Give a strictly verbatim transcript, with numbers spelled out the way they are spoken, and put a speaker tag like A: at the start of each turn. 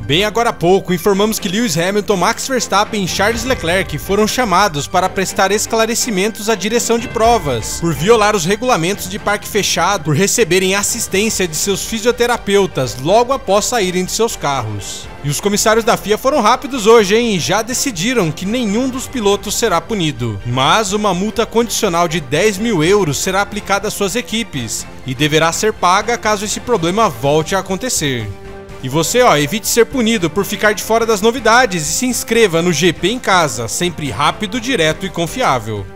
A: Bem, agora há pouco, informamos que Lewis Hamilton, Max Verstappen e Charles Leclerc foram chamados para prestar esclarecimentos à direção de provas, por violar os regulamentos de parque fechado, por receberem assistência de seus fisioterapeutas logo após saírem de seus carros. E os comissários da F I A foram rápidos hoje, hein, e já decidiram que nenhum dos pilotos será punido. Mas uma multa condicional de dez mil euros será aplicada às suas equipes, e deverá ser paga caso esse problema volte a acontecer. E você, ó, evite ser punido por ficar de fora das novidades e se inscreva no G P em Casa, sempre rápido, direto e confiável.